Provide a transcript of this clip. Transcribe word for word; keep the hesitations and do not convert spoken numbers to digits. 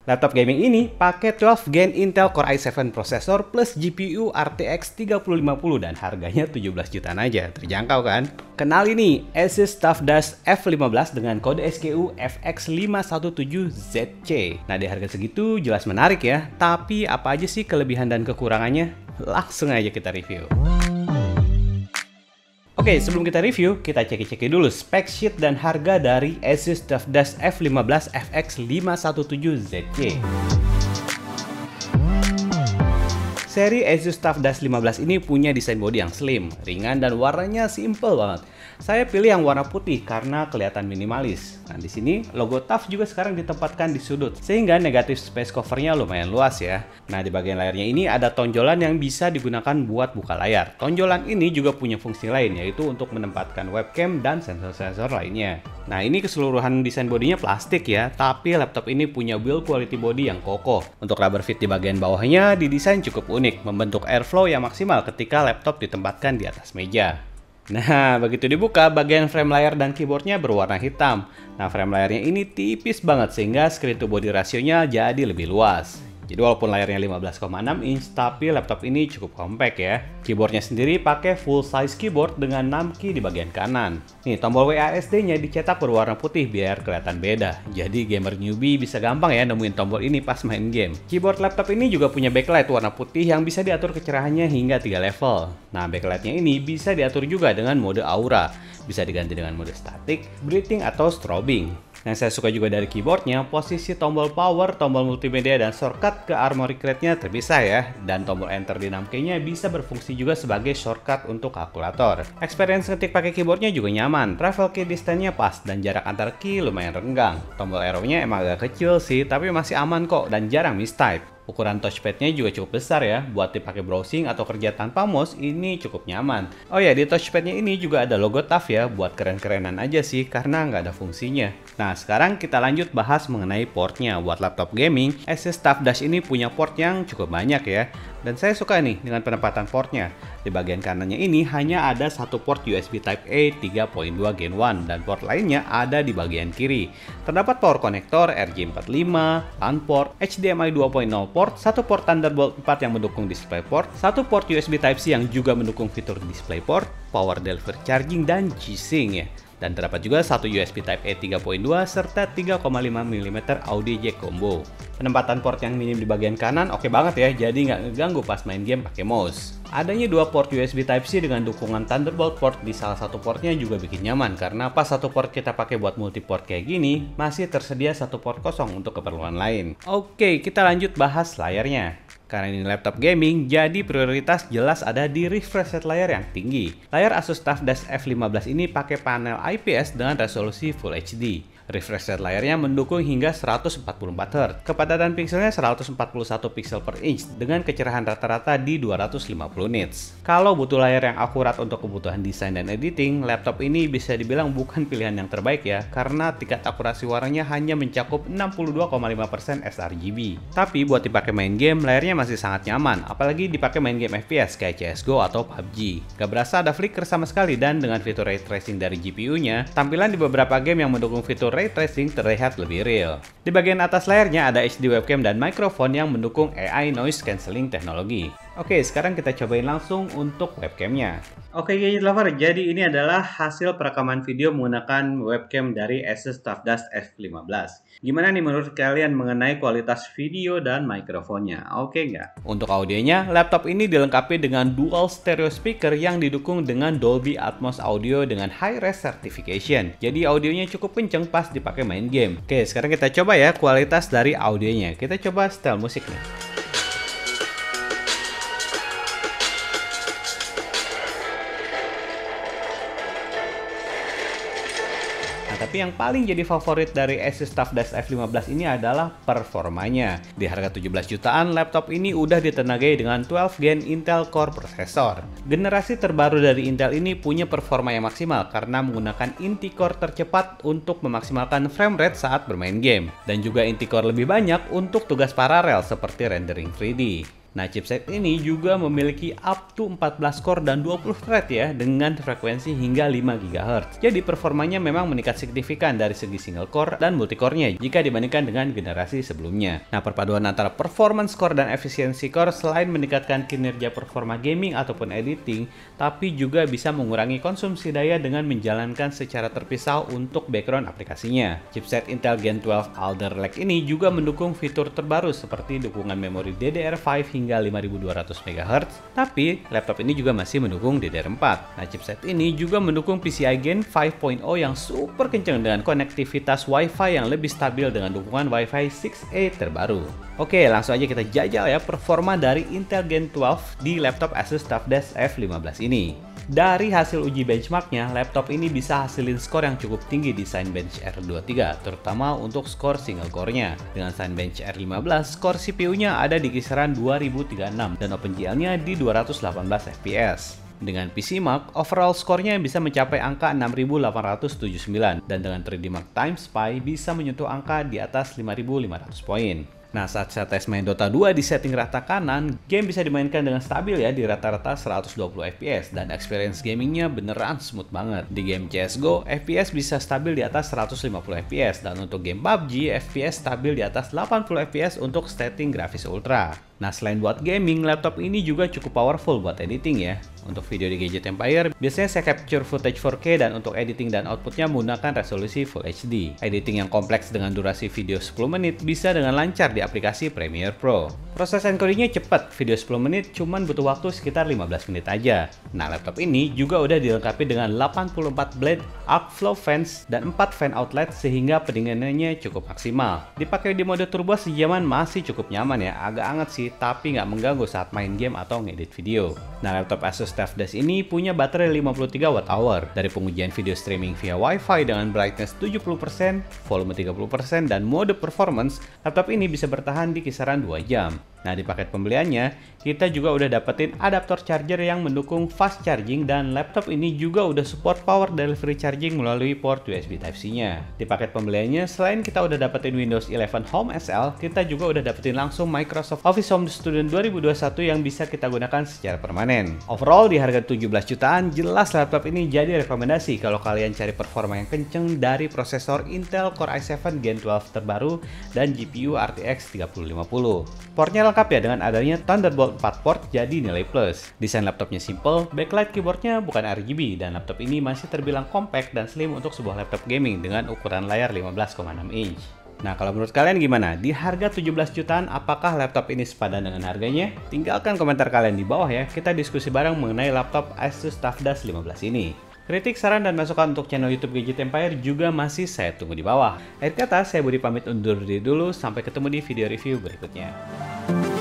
Laptop gaming ini pakai twelve gen Intel Core i tujuh prosesor plus G P U R T X tiga puluh lima puluh dan harganya tujuh belas jutaan aja, terjangkau kan? Kenal ini Asus TUFDASH F lima belas dengan kode S K U F X lima satu tujuh Z C. Nah, di harga segitu jelas menarik ya, tapi apa aja sih kelebihan dan kekurangannya? Langsung aja kita review. Oke, sebelum kita review, kita cek-cek dulu spek sheet dan harga dari Asus TUFDASH F lima belas F X lima satu tujuh Z C. Seri Asus TUFDASH lima belas ini punya desain bodi yang slim, ringan, dan warnanya simple banget. Saya pilih yang warna putih karena kelihatan minimalis. Nah, di sini logo T U F juga sekarang ditempatkan di sudut, sehingga negatif space covernya lumayan luas ya. Nah, di bagian layarnya ini ada tonjolan yang bisa digunakan buat buka layar. Tonjolan ini juga punya fungsi lain, yaitu untuk menempatkan webcam dan sensor-sensor lainnya. Nah, ini keseluruhan desain bodinya plastik ya, tapi laptop ini punya build quality body yang kokoh. Untuk rubber fit di bagian bawahnya didesain cukup unik, membentuk airflow yang maksimal ketika laptop ditempatkan di atas meja. Nah, begitu dibuka, bagian frame layar dan keyboardnya berwarna hitam. Nah, frame layarnya ini tipis banget sehingga screen to body rasionya jadi lebih luas. Jadi walaupun layarnya lima belas koma enam inch, tapi laptop ini cukup compact ya. Keyboardnya sendiri pakai full size keyboard dengan enam key di bagian kanan. Nih, tombol W A S D-nya dicetak berwarna putih biar kelihatan beda. Jadi gamer newbie bisa gampang ya nemuin tombol ini pas main game. Keyboard laptop ini juga punya backlight warna putih yang bisa diatur kecerahannya hingga tiga level. Nah, backlightnya ini bisa diatur juga dengan mode aura. Bisa diganti dengan mode static, breathing, atau strobing. Yang saya suka juga dari keyboardnya, posisi tombol power, tombol multimedia, dan shortcut ke armory crate-nya terpisah ya. Dan tombol enter di enam key-nya bisa berfungsi juga sebagai shortcut untuk kalkulator. Experience ngetik pakai keyboardnya juga nyaman, travel key distance-nya pas, dan jarak antar key lumayan renggang. Tombol arrow-nya emang agak kecil sih, tapi masih aman kok dan jarang mistype. Ukuran touchpad-nya juga cukup besar ya, buat dipakai browsing atau kerja tanpa mouse ini cukup nyaman. Oh ya, di touchpad-nya ini juga ada logo T U F ya, buat keren-kerenan aja sih karena nggak ada fungsinya. Nah, sekarang kita lanjut bahas mengenai portnya. Buat laptop gaming, Asus TUFDASH ini punya port yang cukup banyak ya. Dan saya suka nih dengan penempatan portnya. Di bagian kanannya ini hanya ada satu port U S B Type-A tiga koma dua Gen satu dan port lainnya ada di bagian kiri. Terdapat power connector R J empat puluh lima, LAN port, H D M I dua titik nol port, satu port Thunderbolt empat yang mendukung DisplayPort, satu port U S B Type-C yang juga mendukung fitur DisplayPort, power delivery charging, dan G-Sync ya. Dan terdapat juga satu U S B Type-A tiga koma dua serta tiga koma lima milimeter audio jack combo. Penempatan port yang minim di bagian kanan oke banget ya, jadi nggak ngeganggu pas main game pakai mouse. Adanya dua port U S B Type-C dengan dukungan Thunderbolt port di salah satu portnya juga bikin nyaman, karena pas satu port kita pakai buat multiport kayak gini, masih tersedia satu port kosong untuk keperluan lain. Oke, kita lanjut bahas layarnya. Karena ini laptop gaming, jadi prioritas jelas ada di refresh rate layar yang tinggi. Layar Asus TUFDASH F lima belas ini pakai panel I P S dengan resolusi Full H D. Refresh rate layarnya mendukung hingga seratus empat puluh empat hertz. Kepadatan pixelnya seratus empat puluh satu pixel per inch dengan kecerahan rata-rata di dua ratus lima puluh nits. Kalau butuh layar yang akurat untuk kebutuhan desain dan editing, laptop ini bisa dibilang bukan pilihan yang terbaik ya, karena tingkat akurasi warnanya hanya mencakup enam puluh dua koma lima persen sRGB. Tapi buat dipakai main game, layarnya masih sangat nyaman, apalagi dipakai main game F P S kayak C S G O atau P U B G. Gak berasa ada flicker sama sekali, dan dengan fitur ray tracing dari G P U-nya, tampilan di beberapa game yang mendukung fitur ray tracing terlihat lebih real. Di bagian atas layarnya ada H D webcam dan mikrofon yang mendukung A I noise cancelling teknologi. Oke, sekarang kita cobain langsung untuk webcamnya. Oke gadget lover, jadi ini adalah hasil perekaman video menggunakan webcam dari Asus TUFDASH F lima belas. Gimana nih menurut kalian mengenai kualitas video dan mikrofonnya? Oke nggak? Untuk audionya, laptop ini dilengkapi dengan dual stereo speaker yang didukung dengan Dolby Atmos audio dengan high-res certification. Jadi audionya cukup kenceng pas dipakai main game. Oke, sekarang kita coba ya kualitas dari audionya. Kita coba setel musiknya. Nah, tapi yang paling jadi favorit dari Asus TUFDASH F lima belas ini adalah performanya. Di harga tujuh belas jutaan, laptop ini udah ditenagai dengan twelve gen Intel Core prosesor. Generasi terbaru dari Intel ini punya performa yang maksimal karena menggunakan inti core tercepat untuk memaksimalkan frame rate saat bermain game. Dan juga inti core lebih banyak untuk tugas paralel seperti rendering tiga D. Nah, chipset ini juga memiliki up to empat belas core dan dua puluh thread ya, dengan frekuensi hingga lima gigahertz. Jadi performanya memang meningkat signifikan dari segi single core dan multi-core-nya jika dibandingkan dengan generasi sebelumnya. Nah, perpaduan antara performance core dan efisiensi core selain meningkatkan kinerja performa gaming ataupun editing, tapi juga bisa mengurangi konsumsi daya dengan menjalankan secara terpisah untuk background aplikasinya. Chipset Intel Gen twelve Alder Lake ini juga mendukung fitur terbaru seperti dukungan memori D D R lima hingga lima ribu dua ratus megahertz, tapi laptop ini juga masih mendukung D D R empat. Nah, chipset ini juga mendukung P C I Gen lima titik nol yang super kencang dengan konektivitas Wi-Fi yang lebih stabil dengan dukungan Wi-Fi enam A terbaru. Oke, langsung aja kita jajal ya performa dari Intel Gen twelve di laptop Asus TUF Desk F lima belas ini. Dari hasil uji benchmarknya, laptop ini bisa hasilin skor yang cukup tinggi di Cinebench R dua puluh tiga, terutama untuk skor single core-nya. Dengan Cinebench R lima belas, skor C P U-nya ada di kisaran dua ribu tiga puluh enam dan OpenGL-nya di dua ratus delapan belas F P S. Dengan P C Mark, overall skornya bisa mencapai angka enam ribu delapan ratus tujuh puluh sembilan dan dengan tiga D Mark Time Spy bisa menyentuh angka di atas lima ribu lima ratus poin. Nah, saat saya tes main Dota dua di setting rata kanan, game bisa dimainkan dengan stabil ya di rata-rata seratus dua puluh F P S dan experience gamingnya beneran smooth banget. Di game C S G O, F P S bisa stabil di atas seratus lima puluh F P S dan untuk game P U B G, F P S stabil di atas delapan puluh F P S untuk setting grafis ultra. Nah, selain buat gaming, laptop ini juga cukup powerful buat editing ya. Untuk video di Gadget Empire, biasanya saya capture footage four K dan untuk editing dan outputnya menggunakan resolusi Full H D. Editing yang kompleks dengan durasi video sepuluh menit bisa dengan lancar di aplikasi Premiere Pro. Proses encodingnya cepat, video sepuluh menit cuman butuh waktu sekitar lima belas menit aja. Nah, laptop ini juga udah dilengkapi dengan delapan puluh empat blade arc flow fans dan empat fan outlet sehingga pendinginannya cukup maksimal. Dipakai di mode turbo sejaman masih cukup nyaman ya, agak anget sih tapi nggak mengganggu saat main game atau ngedit video. Nah, laptop Asus TUF Desk ini punya baterai lima puluh tiga watt hour. Dari pengujian video streaming via Wi-Fi dengan brightness tujuh puluh persen, volume tiga puluh persen, dan mode performance, laptop ini bisa bertahan di kisaran dua jam. Nah, di paket pembeliannya, kita juga udah dapetin adaptor charger yang mendukung fast charging dan laptop ini juga udah support power delivery charging melalui port U S B Type-C-nya. Di paket pembeliannya, selain kita udah dapetin Windows eleven Home S L, kita juga udah dapetin langsung Microsoft Office Home Student dua ribu dua puluh satu yang bisa kita gunakan secara permanen. Overall, di harga tujuh belas jutaan, jelas laptop ini jadi rekomendasi kalau kalian cari performa yang kenceng dari prosesor Intel Core i seven Gen twelve terbaru dan G P U R T X tiga ribu lima puluh. Portnya lengkap ya dengan adanya Thunderbolt empat port jadi nilai plus. Desain laptopnya simple, backlight keyboardnya bukan R G B dan laptop ini masih terbilang compact dan slim untuk sebuah laptop gaming dengan ukuran layar lima belas koma enam inch. Nah, kalau menurut kalian gimana? Di harga tujuh belas jutaan, apakah laptop ini sepadan dengan harganya? Tinggalkan komentar kalian di bawah ya, kita diskusi bareng mengenai laptop Asus TUF Desk lima belas ini. Kritik, saran, dan masukan untuk channel YouTube Gadget Empire juga masih saya tunggu di bawah. Akhir kata, saya Budi pamit undur diri dulu, sampai ketemu di video review berikutnya.